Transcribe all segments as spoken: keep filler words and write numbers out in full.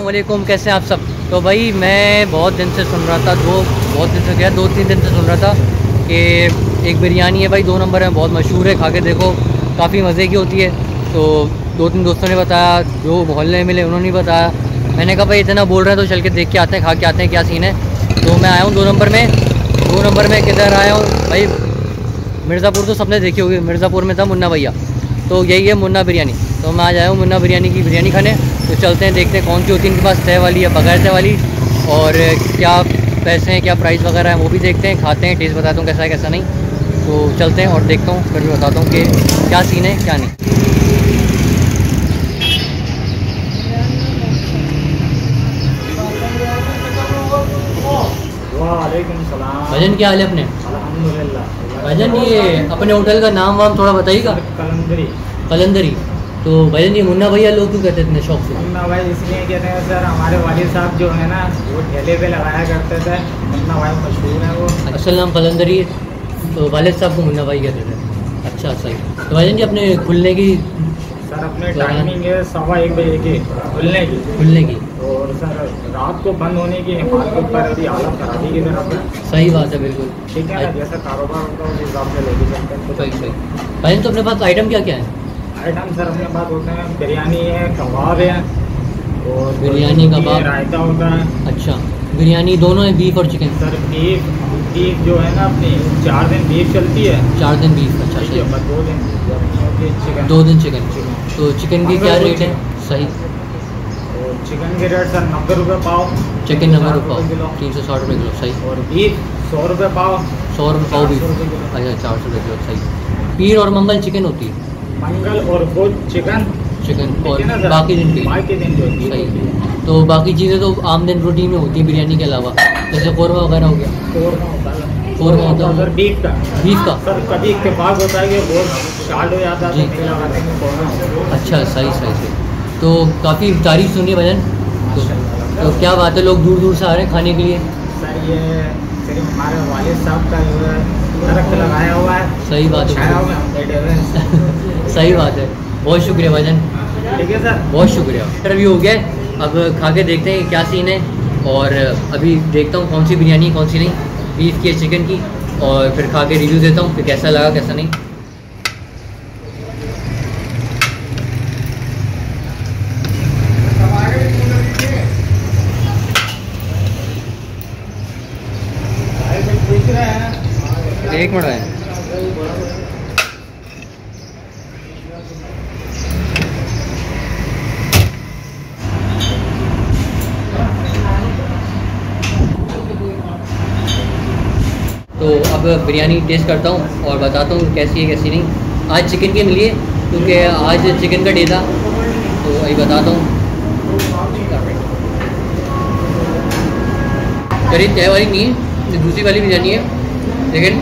अस्सलामुअलैकुम, कैसे हैं आप सब। तो भाई मैं बहुत दिन से सुन रहा था, दो बहुत दिन से क्या दो तीन दिन से सुन रहा था कि एक बिरयानी है भाई दो नंबर में, बहुत मशहूर है, खा के देखो काफ़ी मज़े की होती है। तो दो तीन दोस्तों ने बताया, जो मोहल्ले में मिले उन्होंने बताया। मैंने कहा भाई इतना बोल रहे हैं तो चल के देख के आते हैं, खा के आते हैं क्या सीन है। तो मैं आया हूँ दो नंबर में। दो नंबर में किधर आया हूँ भाई, मिर्ज़ापुर तो सबने देखी होगी, मिर्ज़ापुर में था मुन्ना भैया, तो यही है मुन्ना बिरयानी। तो मैं आज आया हूँ मुन्ना बिरयानी की बिरयानी खाने। तो चलते हैं, देखते हैं कौन सी होती है इनके पास, तय वाली या बगैर तय वाली, और क्या पैसे हैं, क्या प्राइस वगैरह है वो भी देखते हैं, खाते हैं, टेस्ट बताता हूँ कैसा है कैसा नहीं। तो चलते हैं और देखता हूँ, फिर मैं बताता हूँ कि क्या सीन है क्या नहीं। भजन क्या हाल है अपने? अल्हम्दुलिल्लाह। भजन ये अपने होटल का नाम वाम थोड़ा बताइएगा। कलंदरी। कलंदरी। तो भजन ये मुन्ना भैया लोग क्यों कहते हैं इतने शौक से? मुन्ना भाई इसलिए कहते हैं सर, हमारे वालिद साहब जो है ना वो ठेले पे लगाया करते थे, मुन्ना भाई मशहूर है वो। असल नाम कलंदरी है, तो वालिद साहब को मुन्ना भाई कहते थे। अच्छा सही। तो भजन जी अपने खुलने की सर अपने टाइमिंग है सवा एक बजे की खुलने की खुलने की और सर रात को बंद होने की मार्केट पर अभी हालत खराबी की तरफ है। सही बात है, बिल्कुल ठीक है ना, जैसा कारोबार होता है उस हिसाब से लेके चलते हैं। सही सही। भजन तो अपने पास आइटम क्या क्या है? आइटम सर अपने पास होते हैं, बिरयानी है, कबाब है और बिरयानी कबाब, रायता होता है। अच्छा बिरयानी दोनों है, बीफ और चिकन? सर बीफ बीफ जो है ना अपनी चार दिन बीफ चलती है। चार दिन बीफ, अच्छा ठीक है, सही। बस दो दिन चिकन। दो दिन चिकन। तो चिकन की क्या रेट है? सही। और चिकन के रेट सर नब्बे रुपये पाव। चिकन नब्बे रुपये पाव, तीन सौ साठ रुपये किलो, सही। और बीफ सौ रुपये पाव। सौ रुपये पाव बीफ, अच्छा चार सौ रुपये किलो, सही। पीर और मंगल चिकन होती है? मंगल और बुध चिकन चिकन, और ठीक है ना सर? बाकी दिन पीर। बाकी दिन जो बीफ सही। होती है। तो बाकी चीज़ें तो आम दिन रूटीन में होती है बिरयानी के अलावा, जैसे कौरमा वगैरह हो गया। कौरमा होता है कौरमा होता है सर बीफ का। बीफ का? सर कभी इत्तेफाक होता है कि बहुत शार्ट हो जाता है जी। तो नहीं लगा देंगे कौरमा। अच्छा सही सही सही। तो काफ़ी तारीफ सुनी है भजन। तो, तो क्या बात है, लोग दूर दूर से आ रहे हैं खाने के लिए? सर ये सिर्फ हमारे वालिद साहब का जो है दरख्त लगाया हुआ है। सही बात है, छाया में हम बैठे हुए हैं। सही बात है, बहुत शुक्रिया भजन, ठीक है सर, बहुत शुक्रिया। इंटरव्यू हो गया, अब खा के देखते हैं क्या सीन है, और अभी देखता हूँ कौन सी बिरयानी कौन सी नहीं, बीफ की चिकन की, और फिर खा के रिव्यू देता हूँ कि कैसा लगा कैसा नहीं। एक मिनट है। तो अब बिरयानी टेस्ट करता हूँ और बताता हूँ कैसी है कैसी नहीं। आज चिकन की मिली है क्योंकि आज चिकन का डे था, तो वही बताता हूँ। करीब तय वाली नहीं है, ये दूसरी वाली बिरयानी है, लेकिन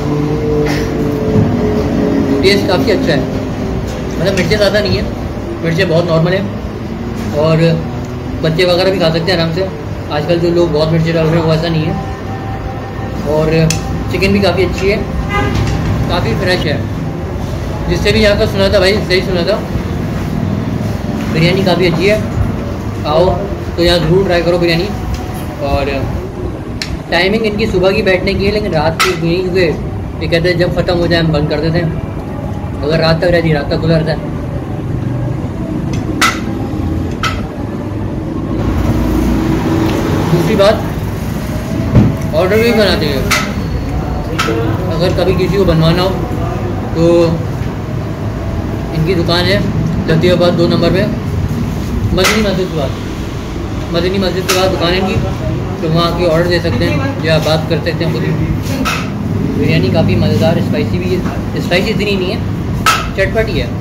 टेस्ट काफ़ी अच्छा है। मतलब मिर्चें ज़्यादा नहीं है, मिर्चें बहुत नॉर्मल है, और बच्चे वगैरह भी खा सकते हैं आराम से। आजकल जो लोग बहुत मिर्चें डाल रहे हैं वो ऐसा नहीं है। और चिकन भी काफ़ी अच्छी है, काफ़ी फ्रेश है। जिससे भी यहाँ का सुना था भाई, सही सुना था, बिरयानी काफ़ी अच्छी है। आओ तो यहाँ ज़रूर ट्राई करो बिरयानी। और टाइमिंग इनकी सुबह की बैठने की है, लेकिन रात की नहीं, क्योंकि ये कहते हैं जब ख़त्म हो जाए हम बंद कर देते हैं। अगर रात तक रहती रात तक खुला रहता है। दूसरी बात, ऑर्डर भी बनाते हैं, अगर कभी किसी को बनवाना हो तो इनकी दुकान है लतीफ़ाबाद दो नंबर पे, मदनी मस्जिद के बाद मदनी मस्जिद के बाद दुकान है इनकी, तो वहाँ आके ऑर्डर दे सकते हैं या बात कर सकते हैं खुद। बिरयानी काफ़ी मज़ेदार, स्पाइसी भी है, स्पाइसी इतनी नहीं है, चटपटी है।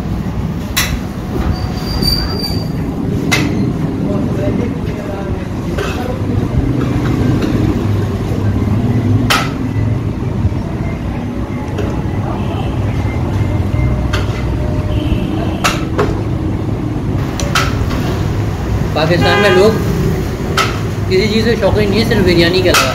पाकिस्तान में लोग किसी चीज़ से शौकीन नहीं है, सिर्फ बिरयानी के अलावा।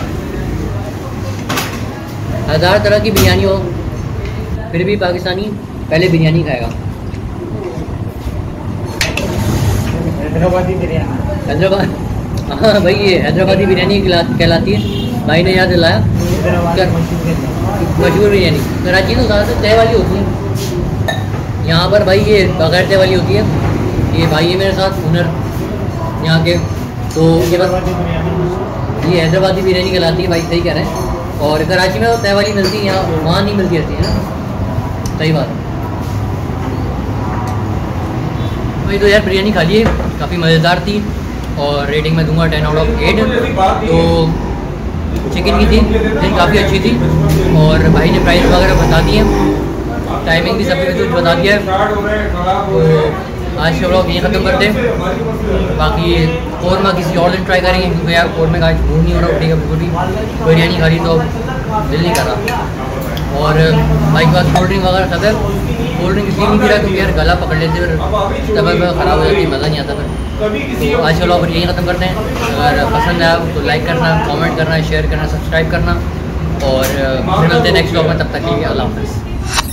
हज़ार तरह की बिरयानी हो, फिर भी पाकिस्तानी पहले बिरयानी खाएगा। हैदराबादी बिरयानी। हैदराबाद, हाँ भाई ये हैदराबादी बिरयानी कहलाती है। भाई ने याद दिलाया मशहूर बिरयानी। कराची तो ज़्यादातर तय वाली होती है, यहाँ पर भाई ये बगैर तय वाली होती है। ये भाई है मेरे साथ हुनर यहाँ के, तो ये बस ये हैदराबादी बिरयानी कहलाती है भाई, सही कह रहे हैं। और कराची में तो तय वाली मिलती है, यहाँ वहाँ नहीं मिलती रहती है ना, सही बात। भाई तो यार बिरयानी खा लिए, काफ़ी मज़ेदार थी और रेटिंग में दूंगा टेन आउट ऑफ एट। तो चिकन की थी, चिकन काफ़ी अच्छी थी और भाई ने प्राइस वगैरह बता दिए, टाइमिंग भी सब कुछ बता दिया है। तो आज का व्लॉग यहीं ख़त्म करते हैं। बाकी कौरमा किसी और दिन ट्राई करेंगे, क्योंकि यार कौरमे का मूड नहीं हो रहा उठेगा बिल्कुल भी। बिरयानी खा ली तो दिल नहीं कर रहा। और भाई के पास कोल्ड ड्रिंक वगैरह सब है, कोल्ड ड्रिंक इसलिए नहीं पी रहा क्योंकि यार गला पकड़ लेते फिर तब ख़राब हो जाती है, मज़ा नहीं आता फिर। तो आज का व्लॉग यहीं ख़त्म करते हैं। अगर पसंद आया तो लाइक करना, कमेंट करना, शेयर करना, सब्सक्राइब करना और फिर मिलते हैं नेक्स्ट व्लॉग में। तब तक के लिए अल्लाह हाफ़िज़।